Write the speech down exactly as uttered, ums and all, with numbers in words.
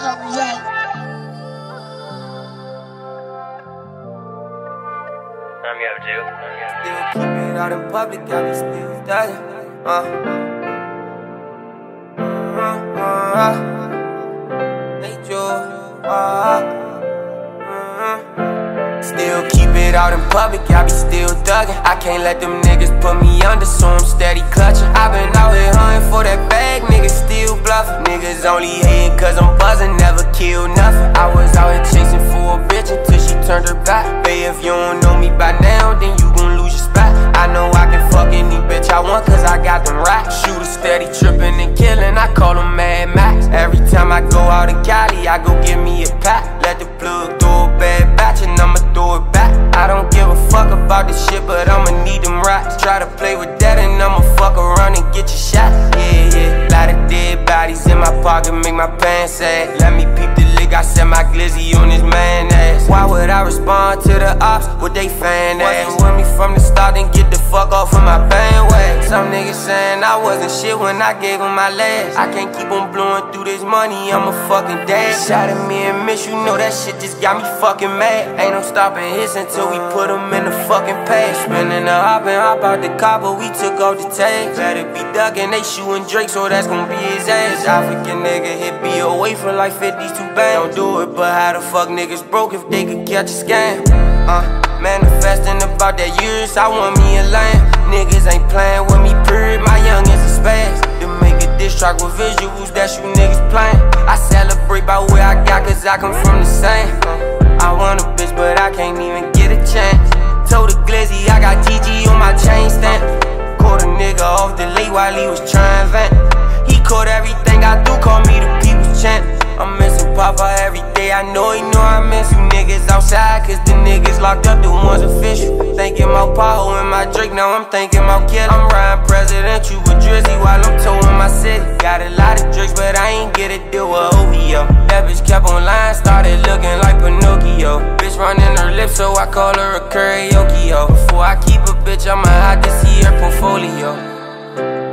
Oh yeah. I'm here with you. Still keep it out in public, I be still thuggin'. Uh. Uh, uh, uh. Hey Joe. Uh. Still keep it out in public, I be still thuggin'. I can't let them niggas put me under, so I'm steady clutchin'. I been out here huntin' for that bag, niggas still bluffin'. Niggas only hatin' cause I'm buzzin', never kill nothing. I was out here chasing for a bitch until she turned her back. Bae, if you don't know me by now, then you gon' lose your spot. I know I can fuck any bitch I want cause I got them racks. Shooter steady trippin' and killin', I call them Mad Max. Every time I go out in Cali, I go get me a pack. Let the plug throw a bad batch and I'ma throw it back. I don't give a fuck about this shit, but I'ma need them racks. Try to play with that and I'ma fuck around and get your shot. Yeah, yeah. Lot of dead bodies in my pocket, make my pants sag. Let me peep the lick, I set my glizzy on his man ass. Why would I respond to the ops with they fan ass? Wasn't with me from the start, then get the fuck off of my bandwagon. Some niggas saying I wasn't shit when I gave them my last. I can't keep on blowing through this money, I'm a fucking dad. Shot at me and miss, you know that shit just got me fucking mad. Ain't no stopping hits until we put them in the fucking page. Spinning the hop and hop out the car, but we took off the tags. Better be ducking, they shooting Drake, so that's gon' be his ass. African nigga hit B away from like fifties two bang. Don't do it, but how the fuck niggas broke if they could catch a scam? Uh, manifesting about that years, I want me a lane. Niggas ain't playing with me, period, my young is a space. To make a diss track with visuals, that's you niggas playing. I celebrate by where I got, cause I come from the same. I want a bitch, but I can't even get a chance. Told the glizzy I got G G on my chain stamp. Caught a nigga off the lake while he was trying to vent. He caught everything I do, call me the people's champ. I'm missing Papa every day, I know he know I miss you niggas outside, cause the niggas locked up, the ones official. Thinking about Paho and my Drake, now I'm thinking about killing. I'm riding presidential with Drizzy while I'm towing my city. Got a lot of drinks, but I ain't get a deal with O V O. That bitch kept on lying, started looking like Pinocchio. Bitch running her lips, so I call her a karaoke, yo. Before I keep a bitch, I'ma hide to see her portfolio.